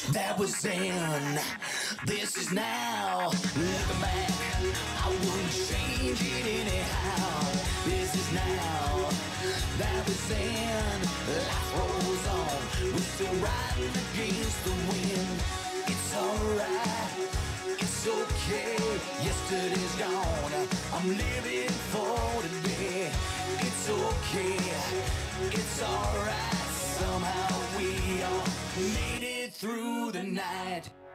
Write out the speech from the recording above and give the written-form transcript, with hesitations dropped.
That was then, this is now. Looking back, I wouldn't change it anyhow. This is now, that was then. Life rolls on, we're still riding against the wind. It's alright, it's okay. Yesterday's gone, I'm living for today. It's okay, it's alright. Somehow we all made it through the night.